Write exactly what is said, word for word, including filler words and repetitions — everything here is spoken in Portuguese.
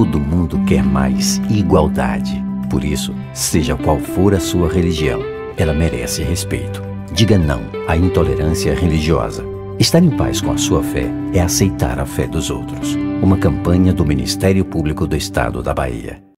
Todo mundo quer mais igualdade. Por isso, seja qual for a sua religião, ela merece respeito. Diga não à intolerância religiosa. Estar em paz com a sua fé é aceitar a fé dos outros. Uma campanha do Ministério Público do Estado da Bahia.